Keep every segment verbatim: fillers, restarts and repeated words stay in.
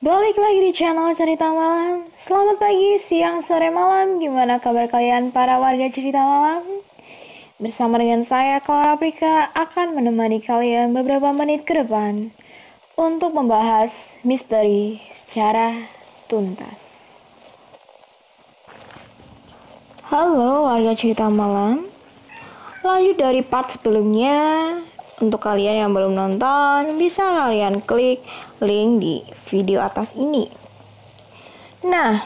Balik lagi di channel Cerita Malam. Selamat pagi, siang, sore, malam. Gimana kabar kalian para warga Cerita Malam? Bersama dengan saya, Clara Prika, akan menemani kalian beberapa menit ke depan untuk membahas misteri secara tuntas. Halo warga Cerita Malam. Lanjut dari part sebelumnya. Untuk kalian yang belum nonton, bisa kalian klik link di video atas ini. Nah,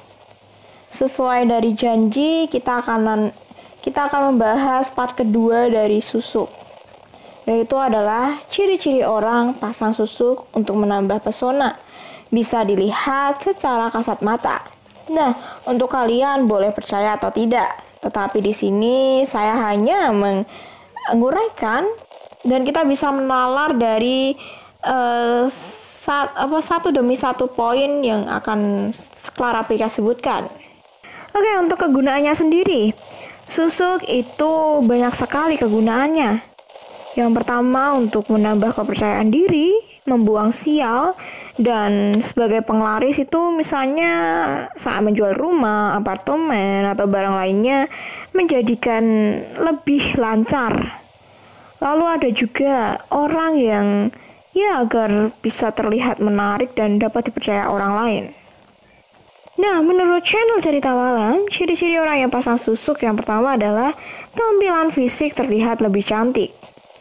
sesuai dari janji, kita akan kita akan membahas part kedua dari susuk, yaitu adalah ciri-ciri orang pasang susuk untuk menambah pesona. Bisa dilihat secara kasat mata. Nah, untuk kalian boleh percaya atau tidak, tetapi di sini saya hanya menguraikan dan kita bisa menalar dari uh, sat, apa, satu demi satu poin yang akan Clara Prika sebutkan. Oke, untuk kegunaannya sendiri, susuk itu banyak sekali kegunaannya. Yang pertama untuk menambah kepercayaan diri, membuang sial, dan sebagai penglaris itu misalnya saat menjual rumah, apartemen, atau barang lainnya menjadikan lebih lancar. Lalu ada juga orang yang ya agar bisa terlihat menarik dan dapat dipercaya orang lain. Nah, menurut channel Cerita Malam, ciri-ciri orang yang pasang susuk yang pertama adalah tampilan fisik terlihat lebih cantik.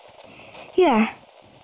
Ya,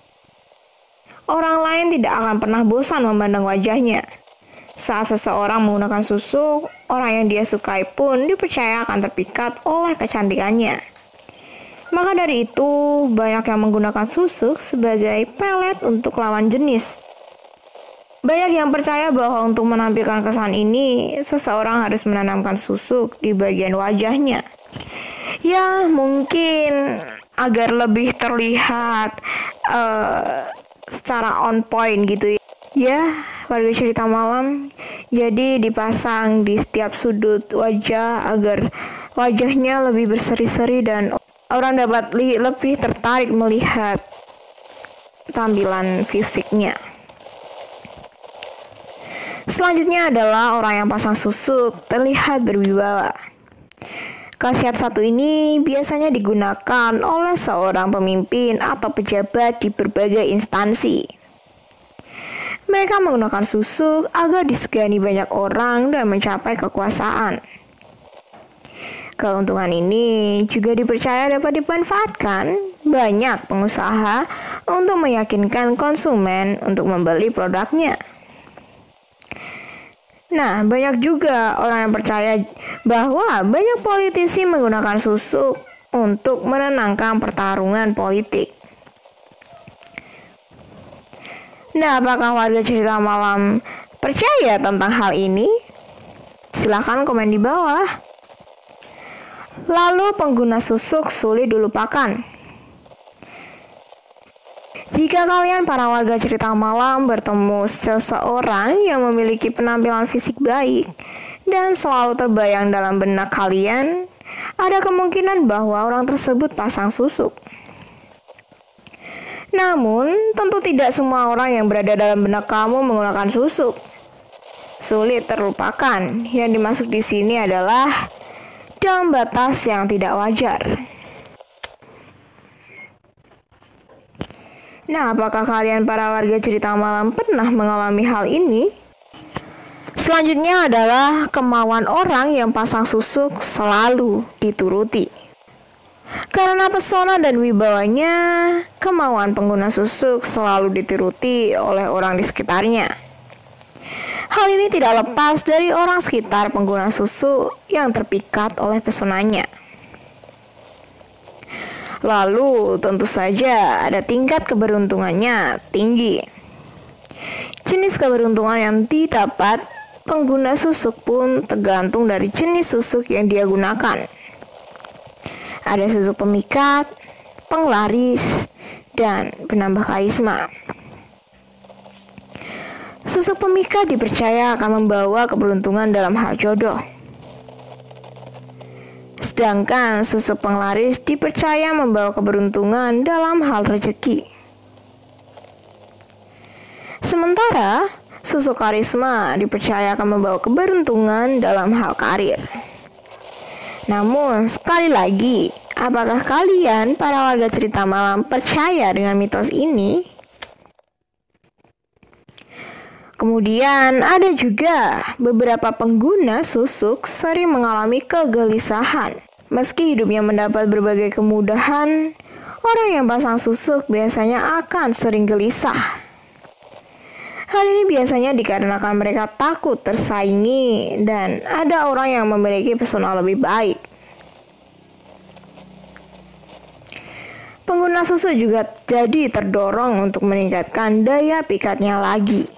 orang lain tidak akan pernah bosan memandang wajahnya. Saat seseorang menggunakan susuk, orang yang dia sukai pun dipercaya akan terpikat oleh kecantikannya. Maka dari itu, banyak yang menggunakan susuk sebagai pelet untuk lawan jenis. Banyak yang percaya bahwa untuk menampilkan kesan ini, seseorang harus menanamkan susuk di bagian wajahnya. Ya, mungkin agar lebih terlihat uh, secara on point gitu ya. Ya, warga Cerita Malam. Jadi dipasang di setiap sudut wajah agar wajahnya lebih berseri-seri dan orang dapat li- lebih tertarik melihat tampilan fisiknya. Selanjutnya adalah orang yang pasang susuk terlihat berwibawa. Khasiat satu ini biasanya digunakan oleh seorang pemimpin atau pejabat di berbagai instansi. Mereka menggunakan susuk agar disegani banyak orang dan mencapai kekuasaan. Keuntungan ini juga dipercaya dapat dimanfaatkan banyak pengusaha untuk meyakinkan konsumen untuk membeli produknya. Nah, banyak juga orang yang percaya bahwa banyak politisi menggunakan susuk untuk menenangkan pertarungan politik. Nah, apakah warga Cerita Malam percaya tentang hal ini? Silahkan komen di bawah. Lalu pengguna susuk sulit dilupakan. Jika kalian para warga Cerita Malam bertemu seseorang yang memiliki penampilan fisik baik dan selalu terbayang dalam benak kalian, ada kemungkinan bahwa orang tersebut pasang susuk. Namun, tentu tidak semua orang yang berada dalam benak kamu menggunakan susuk. Sulit terlupakan. Yang dimaksud di sini adalah dalam batas yang tidak wajar. Nah, apakah kalian para warga Cerita Malam pernah mengalami hal ini? Selanjutnya adalah kemauan orang yang pasang susuk selalu dituruti. Karena pesona dan wibawanya, kemauan pengguna susuk selalu dituruti oleh orang di sekitarnya. Hal ini tidak lepas dari orang sekitar pengguna susuk yang terpikat oleh pesonanya. Lalu tentu saja ada tingkat keberuntungannya tinggi. Jenis keberuntungan yang didapat pengguna susuk pun tergantung dari jenis susuk yang dia gunakan. Ada susuk pemikat, penglaris, dan penambah karisma. Susuk pemikat dipercaya akan membawa keberuntungan dalam hal jodoh. Sedangkan susuk penglaris dipercaya membawa keberuntungan dalam hal rezeki. Sementara susu karisma dipercaya akan membawa keberuntungan dalam hal karir. Namun, sekali lagi, apakah kalian, para warga cerita malam, percaya dengan mitos ini? Kemudian, ada juga beberapa pengguna susuk sering mengalami kegelisahan. Meski hidupnya mendapat berbagai kemudahan, orang yang pasang susuk biasanya akan sering gelisah. Hal ini biasanya dikarenakan mereka takut tersaingi dan ada orang yang memiliki pesona lebih baik. Pengguna susu juga jadi terdorong untuk meningkatkan daya pikatnya lagi.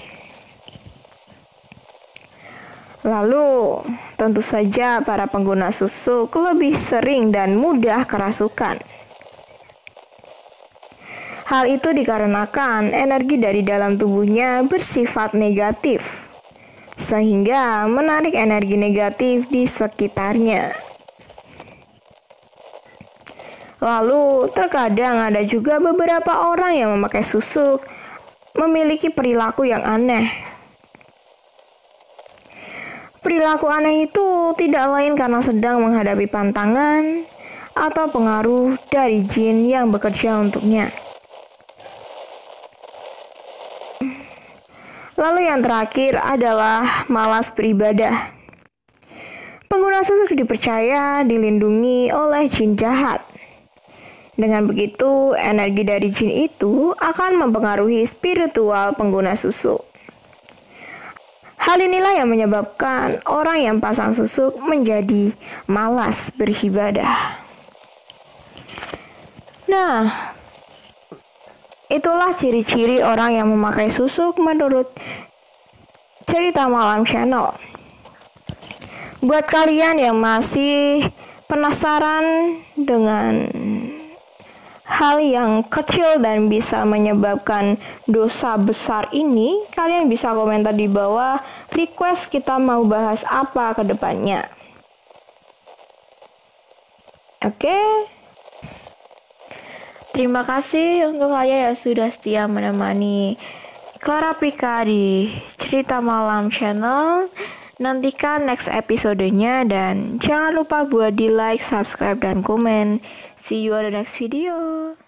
Lalu, tentu saja para pengguna susuk lebih sering dan mudah kerasukan. Hal itu dikarenakan energi dari dalam tubuhnya bersifat negatif, sehingga menarik energi negatif di sekitarnya. Lalu, terkadang ada juga beberapa orang yang memakai susuk memiliki perilaku yang aneh. Perilaku aneh itu tidak lain karena sedang menghadapi pantangan atau pengaruh dari jin yang bekerja untuknya. Lalu yang terakhir adalah malas beribadah. Pengguna susuk dipercaya dilindungi oleh jin jahat. Dengan begitu, energi dari jin itu akan mempengaruhi spiritual pengguna susuk. Hal inilah yang menyebabkan orang yang pasang susuk menjadi malas beribadah. Nah, itulah ciri-ciri orang yang memakai susuk menurut Cerita Malam Channel. Buat kalian yang masih penasaran dengan hal yang kecil dan bisa menyebabkan dosa besar ini, kalian bisa komentar di bawah request kita mau bahas apa ke depannya. Oke. Terima kasih untuk kalian yang sudah setia menemani Clara Prika di Cerita Malam Channel. Nantikan next episodenya dan jangan lupa buat di like, subscribe, dan komen. See you on the next video.